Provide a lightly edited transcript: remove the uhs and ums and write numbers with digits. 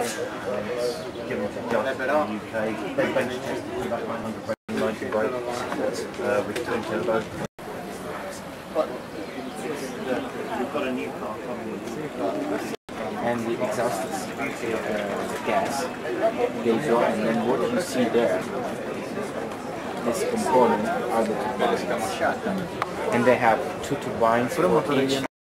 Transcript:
given to Just in the UK. They bench tested about 990 brakes with twin turbo. We've got a new car coming. And the exhaust is gas goes on, and then what you see there, this component are the turbines. And they have two turbines for each